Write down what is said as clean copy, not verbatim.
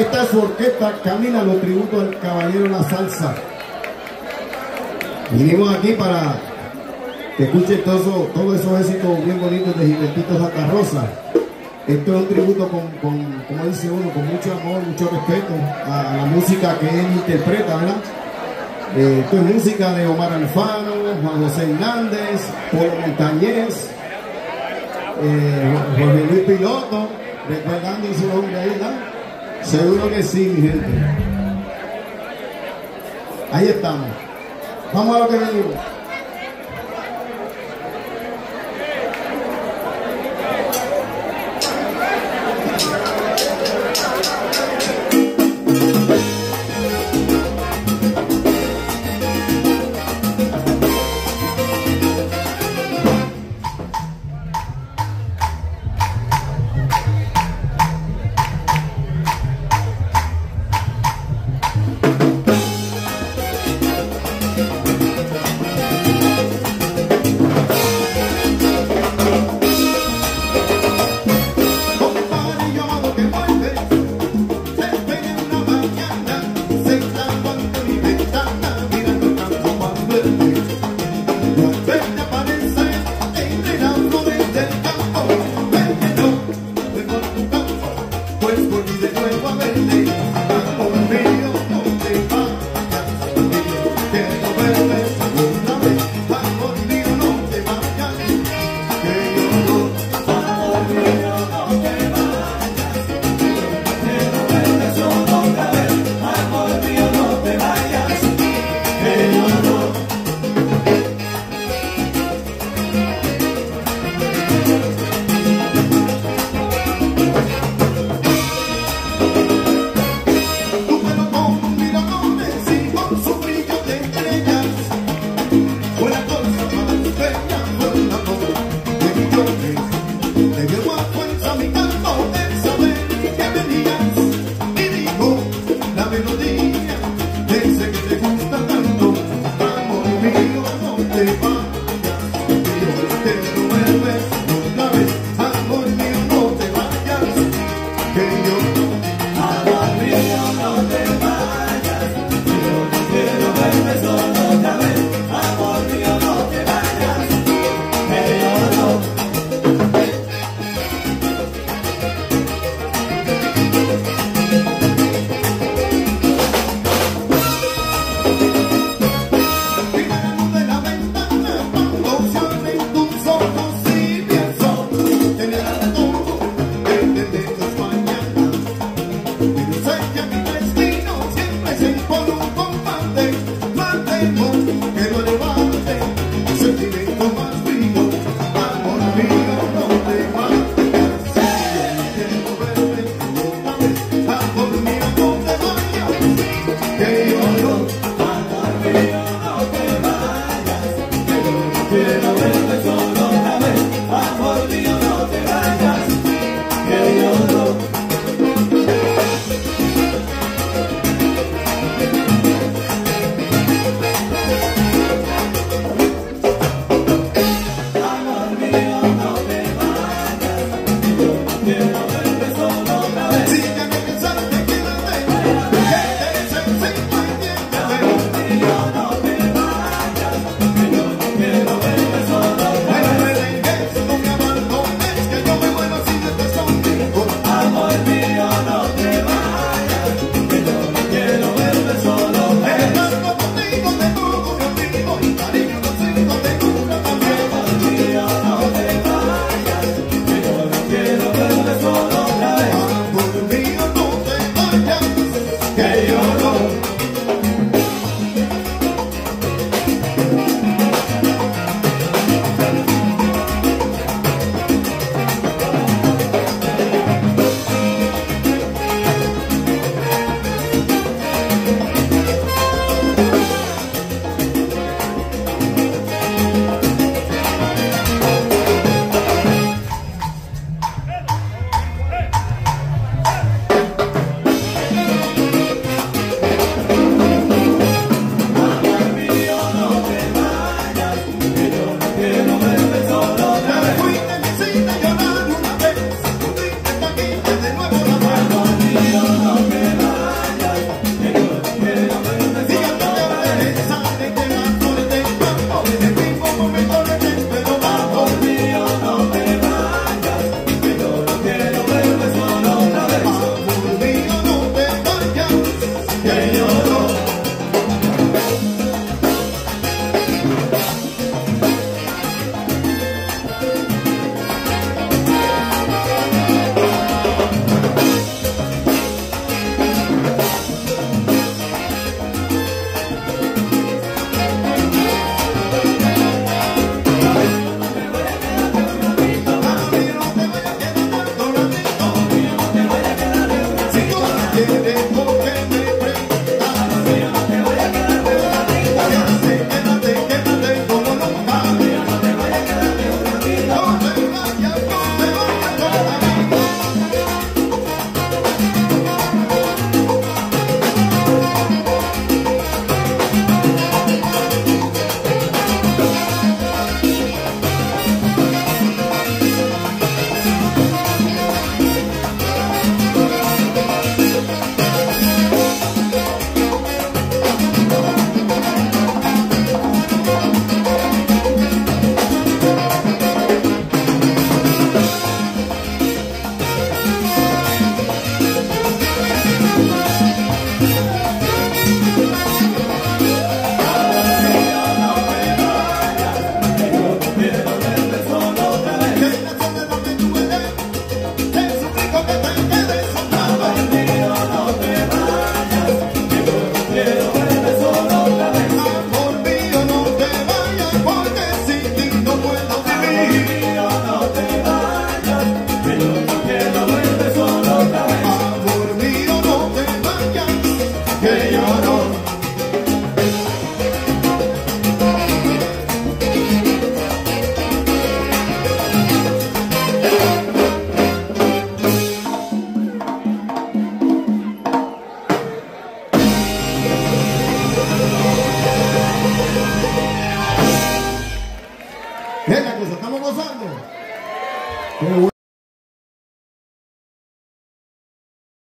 Esta es su orquesta Camina, los tributos al caballero de la salsa. Vinimos aquí para que escuchen todos esos éxitos bien bonitos de Gilbertito Santa Rosa. Esto es un tributo como dice uno, con mucho amor, mucho respeto a la música que él interpreta, ¿verdad? Esto es música de Omar Alfano, Juan José Hernández, Polo Montañez, Jorge Luis Piloto, recordando su nombre ahí, ¿verdad? Seguro que sí, mi gente. Ahí estamos. Vamos a lo que venimos. Ese que te gusta tanto, amor mío, no te va.